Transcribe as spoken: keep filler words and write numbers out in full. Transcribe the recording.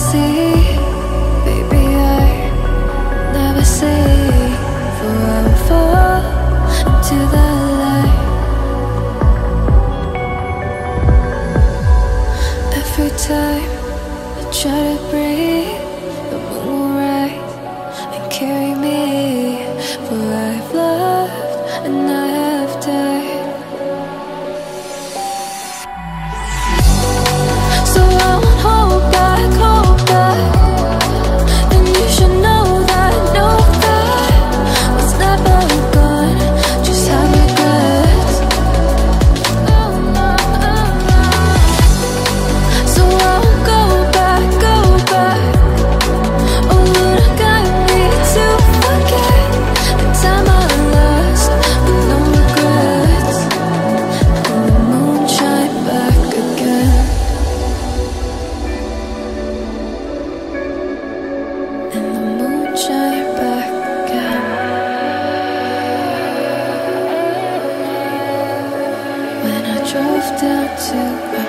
see, baby, I never see. For I will fall into the light. Every time I try to breathe, the moon will rise and carry me. For I've loved and I have died. So I won't hold back, hold back. And you should know that, know that what's never gone just have regrets. So I won't go back, go back. Oh Lord, I got me to forget the time I lost with no regrets. And the moon shine back again. And the moon shine back again. When I drove down to